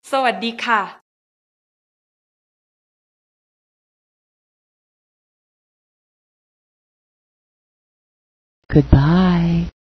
สวัสดีค่ะ Goodbye.